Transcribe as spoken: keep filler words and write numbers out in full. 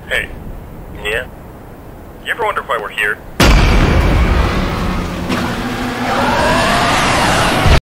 Hey. Yeah? You ever wonder why we're here?